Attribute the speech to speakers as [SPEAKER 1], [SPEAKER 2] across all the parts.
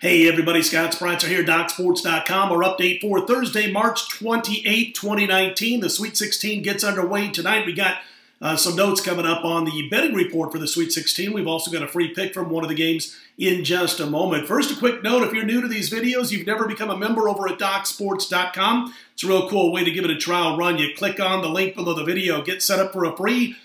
[SPEAKER 1] Hey everybody, Scott Spreitzer here, DocSports.com. Our update for Thursday, March 28, 2019. The Sweet 16 gets underway tonight. We got some notes coming up on the betting report for the Sweet 16. We've also got a free pick from one of the games in just a moment. First, a quick note, if you're new to these videos, you've never become a member over at DocSports.com, it's a real cool way to give it a trial run. You click on the link below the video, get set up for a free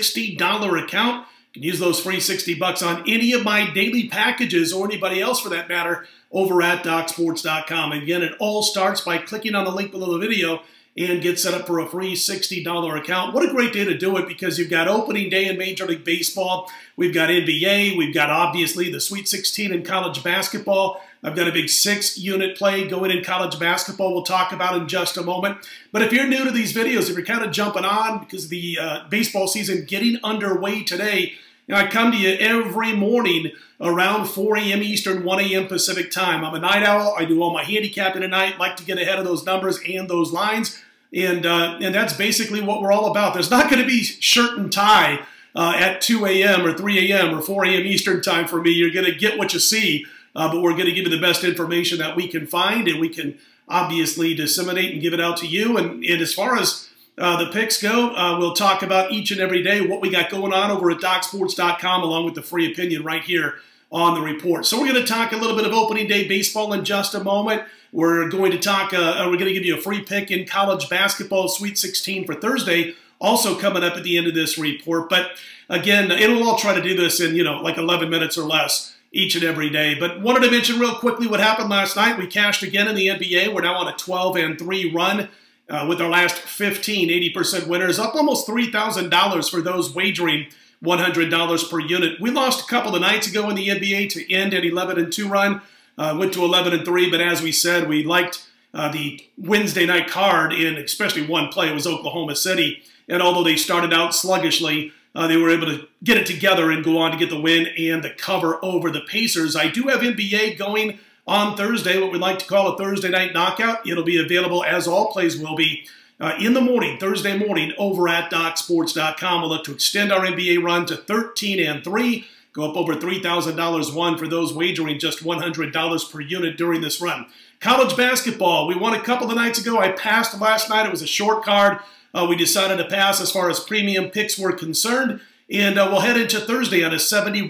[SPEAKER 1] $60 account. You can use those free $60 on any of my daily packages or anybody else for that matter over at DocSports.com. Again, it all starts by clicking on the link below the video and get set up for a free $60 account. What a great day to do it because you've got opening day in Major League Baseball. We've got NBA. We've got, obviously, the Sweet 16 in college basketball. I've got a big 6-unit play going in college basketball we'll talk about in just a moment. But if you're new to these videos, if you're kind of jumping on because the baseball season getting underway today, I come to you every morning around 4 a.m. Eastern, 1 a.m. Pacific time. I'm a night owl. I do all my handicapping at night, like to get ahead of those numbers and those lines. And that's basically what we're all about. There's not going to be shirt and tie at 2 a.m. or 3 a.m. or 4 a.m. Eastern time for me. You're going to get what you see, but we're going to give you the best information that we can find, and we can obviously disseminate and give it out to you. And as far as the picks go, we'll talk about each and every day what we got going on over at DocSports.com along with the free opinion right here on the report. So we're going to talk a little bit of opening day baseball in just a moment. We're going to talk, we're going to give you a free pick in college basketball Sweet 16 for Thursday, also coming up at the end of this report. But again, it'll all try to do this in, like 11 minutes or less each and every day. But wanted to mention real quickly what happened last night. We cashed again in the NBA. We're now on a 12-3 run. With our last 15 80% winners, up almost $3,000 for those wagering $100 per unit. We lost a couple of nights ago in the NBA to end an 11-2 run. Went to 11-3, but as we said, we liked the Wednesday night card in especially one play. It was Oklahoma City. And although they started out sluggishly, they were able to get it together and go on to get the win and the cover over the Pacers. I do have NBA going on Thursday, what we like to call a Thursday night knockout. It'll be available, as all plays will be, in the morning, Thursday morning, over at DocSports.com. We'll look to extend our NBA run to 13-3, go up over $3,000 won for those wagering just $100 per unit during this run. College basketball, we won a couple of nights ago. I passed last night. It was a short card. We decided to pass as far as premium picks were concerned. And we'll head into Thursday on a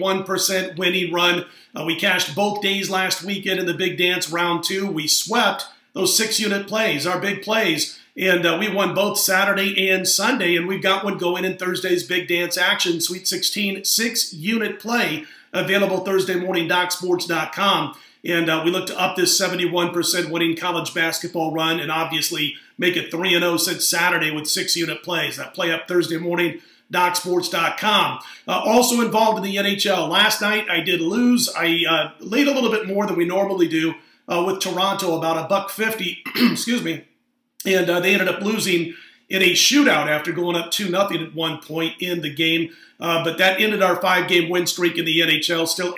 [SPEAKER 1] 71% winning run. We cashed both days last weekend in the Big Dance Round 2. We swept those 6-unit plays, our big plays. And we won both Saturday and Sunday. And we've got one going in Thursday's Big Dance Action, Sweet 16, 6-unit play, available Thursday morning, DocSports.com. And we look to up this 71% winning college basketball run and obviously make it 3-0 since Saturday with 6-unit plays. That play up Thursday morning, DocSports.com. Also involved in the NHL. Last night I did lose. I laid a little bit more than we normally do with Toronto, about $1.50, excuse me. And they ended up losing in a shootout after going up 2-0 at one point in the game. But that ended our 5-game win streak in the NHL, still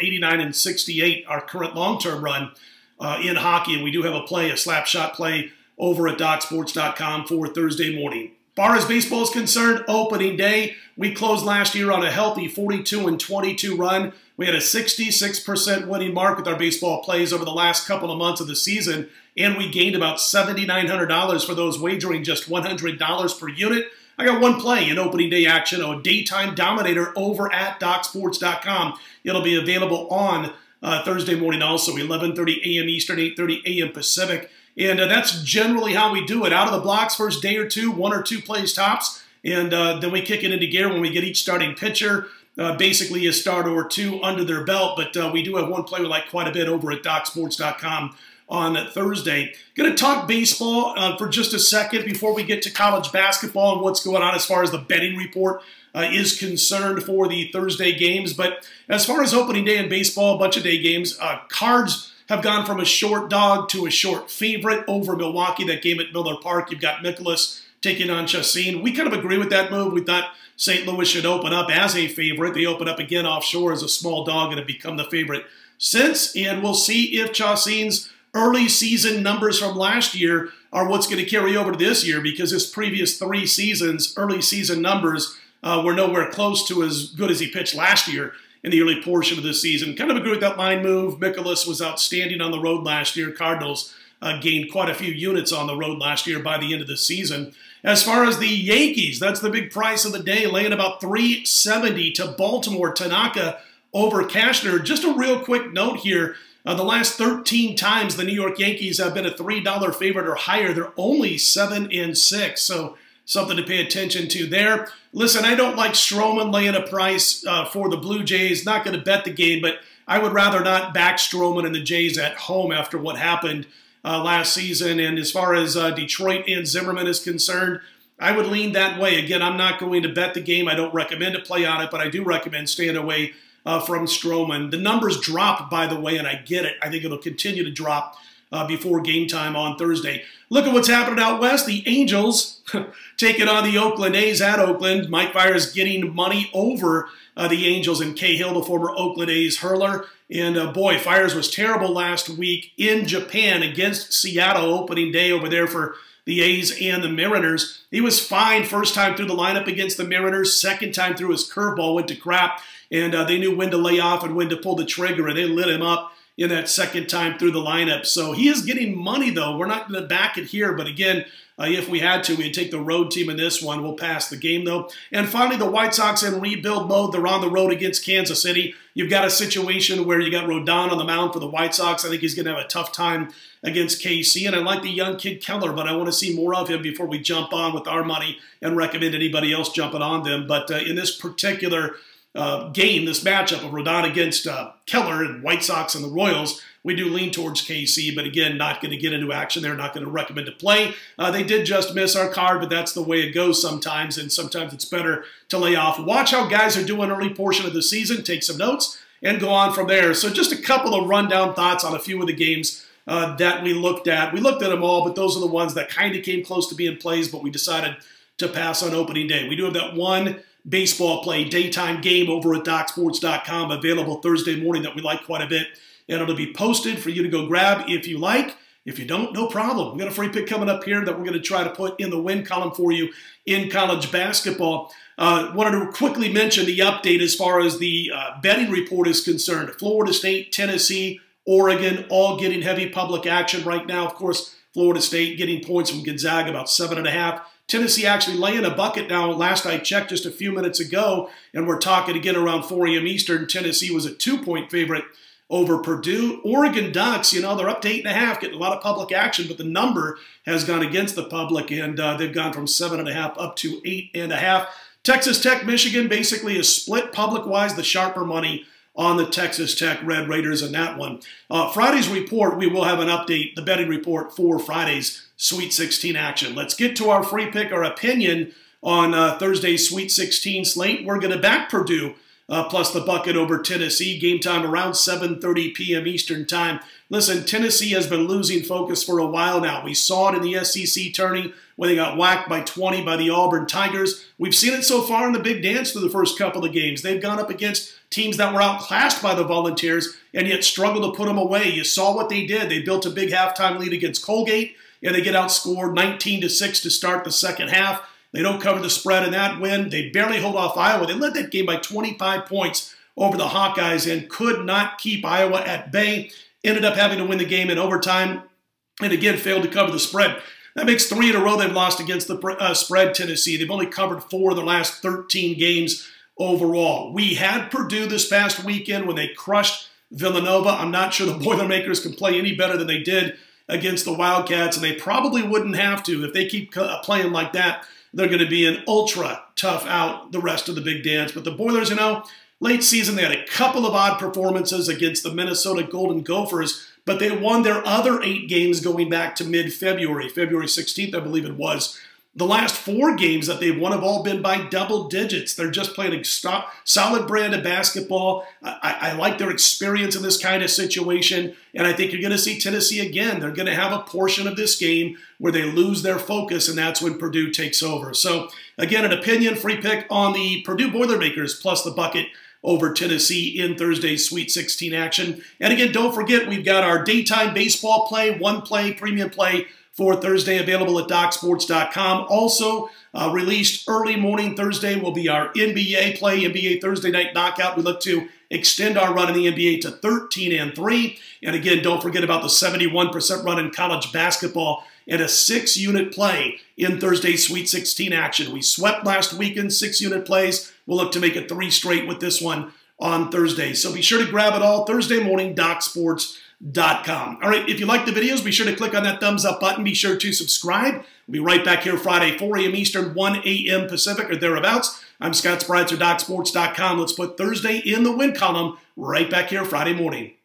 [SPEAKER 1] 89-68, our current long-term run in hockey. And we do have a slap shot play over at DocSports.com for Thursday morning. As far as baseball is concerned, opening day, we closed last year on a healthy 42-22 run. We had a 66% winning mark with our baseball plays over the last couple of months of the season, and we gained about $7,900 for those wagering just $100 per unit. I got one play in opening day action, a daytime dominator over at DocSports.com. It'll be available on Thursday morning also, 11:30 a.m. Eastern, 8:30 a.m. Pacific. And that's generally how we do it. Out of the blocks, first day or two, 1 or 2 plays tops. And then we kick it into gear when we get each starting pitcher, basically a start or 2 under their belt. But we do have one play we like quite a bit over at DocSports.com on Thursday. Going to talk baseball for just a second before we get to college basketball and what's going on as far as the betting report is concerned for the Thursday games. But as far as opening day in baseball, a bunch of day games, Cards have gone from a short dog to a short favorite over Milwaukee. That game at Miller Park, you've got Nicholas taking on Chassin. We kind of agree with that move. We thought St. Louis should open up as a favorite. They open up again offshore as a small dog and have become the favorite since. And we'll see if Chassin's early season numbers from last year are what's going to carry over to this year, because his previous 3 seasons, early season numbers, were nowhere close to as good as he pitched last year. in the early portion of the season. Kind of agree with that line move. Mikolas was outstanding on the road last year. Cardinals gained quite a few units on the road last year by the end of the season. As far as the Yankees, that's the big price of the day, laying about $370 to Baltimore. Tanaka over Cashner. Just a real quick note here. The last 13 times the New York Yankees have been a $3 favorite or higher, they're only 7-6. So something to pay attention to there. Listen, I don't like Stroman laying a price for the Blue Jays. Not going to bet the game, but I would rather not back Stroman and the Jays at home after what happened last season. And as far as Detroit and Zimmerman is concerned, I would lean that way. Again, I'm not going to bet the game. I don't recommend to play on it, but I do recommend staying away from Stroman. The numbers dropped, by the way, and I get it. I think it'll continue to drop before game time on Thursday. Look at what's happening out west. The Angels taking on the Oakland A's at Oakland. Mike Fiers getting money over the Angels and Cahill, the former Oakland A's hurler. And boy, Fiers was terrible last week in Japan against Seattle opening day over there for the A's and the Mariners. He was fine first time through the lineup against the Mariners. Second time through, his curveball went to crap. And they knew when to lay off and when to pull the trigger, and they lit him up in that second time through the lineup. So he is getting money, though. We're not going to back it here, but again, if we had to, we'd take the road team in this one. We'll pass the game, though. And finally, the White Sox in rebuild mode. They're on the road against Kansas City. You've got a situation where you got Rodon on the mound for the White Sox. I think he's going to have a tough time against KC, and I like the young kid Keller, but I want to see more of him before we jump on with our money and recommend anybody else jumping on them. But in this particular game, this matchup of Rodon against Keller and White Sox and the Royals, we do lean towards KC, but again, not going to get into action there, not going to recommend to play. They did just miss our card, but that's the way it goes sometimes, and sometimes it's better to lay off. Watch how guys are doing early portion of the season, take some notes, and go on from there. So just a couple of rundown thoughts on a few of the games that we looked at. We looked at them all, but those are the ones that kind of came close to being plays, but we decided to pass on opening day. We do have that one baseball play daytime game over at DocSports.com available Thursday morning that we like quite a bit. And it'll be posted for you to go grab if you like. If you don't, no problem. We've got a free pick coming up here that we're going to try to put in the win column for you in college basketball. Wanted to quickly mention the update as far as the betting report is concerned. Florida State, Tennessee, Oregon, all getting heavy public action right now. Of course, Florida State getting points from Gonzaga, about 7.5. Tennessee actually laying a bucket now. Last I checked just a few minutes ago, and we're talking again around 4 a.m. Eastern. Tennessee was a 2-point favorite over Purdue. Oregon Ducks, you know, they're up to 8.5, getting a lot of public action, but the number has gone against the public, and they've gone from 7.5 up to 8.5. Texas Tech, Michigan, basically is split public-wise, the sharper money on the Texas Tech Red Raiders in that one. Friday's report, we will have an update, the betting report for Friday's Sweet 16 action. Let's get to our free pick, our opinion on Thursday's Sweet 16 slate. We're going to back Purdue plus the bucket over Tennessee. Game time around 7:30 p.m. Eastern time. Listen, Tennessee has been losing focus for a while now. We saw it in the SEC tourney when they got whacked by 20 by the Auburn Tigers. We've seen it so far in the Big Dance through the first couple of games. They've gone up against teams that were outclassed by the Volunteers and yet struggled to put them away. You saw what they did. They built a big halftime lead against Colgate, and they get outscored 19-6 to start the second half. They don't cover the spread in that win. They barely hold off Iowa. They led that game by 25 points over the Hawkeyes and could not keep Iowa at bay. Ended up having to win the game in overtime and again failed to cover the spread. That makes 3 in a row they've lost against the spread, Tennessee. They've only covered 4 of their last 13 games overall. We had Purdue this past weekend when they crushed Villanova. I'm not sure the Boilermakers can play any better than they did against the Wildcats, and they probably wouldn't have to. If they keep playing like that, they're going to be an ultra tough out the rest of the Big Dance. But the Boilers, you know, late season they had a couple of odd performances against the Minnesota Golden Gophers, but they won their other 8 games going back to mid-February, February 16th, I believe it was. The last 4 games that they've won have all been by double digits. They're just playing a solid brand of basketball. I like their experience in this kind of situation, and I think you're going to see Tennessee again. They're going to have a portion of this game where they lose their focus, and that's when Purdue takes over. So, again, an opinion, free pick on the Purdue Boilermakers plus the bucket over Tennessee in Thursday's Sweet 16 action. And again, don't forget, we've got our daytime baseball play, one play, premium play for Thursday, available at DocSports.com. Also released early morning Thursday will be our NBA play, NBA Thursday Night Knockout. We look to extend our run in the NBA to 13-3. And again, don't forget about the 71% run in college basketball and a 6-unit play in Thursday's Sweet 16 action. We swept last weekend, 6-unit plays. We'll look to make it 3 straight with this one on Thursday. So be sure to grab it all Thursday morning, DocSports.com. All right, if you like the videos, be sure to click on that thumbs up button. Be sure to subscribe. We'll be right back here Friday, 4 a.m. Eastern, 1 a.m. Pacific, or thereabouts. I'm Scott Spreitzer, DocSports.com. Let's put Thursday in the win column right back here Friday morning.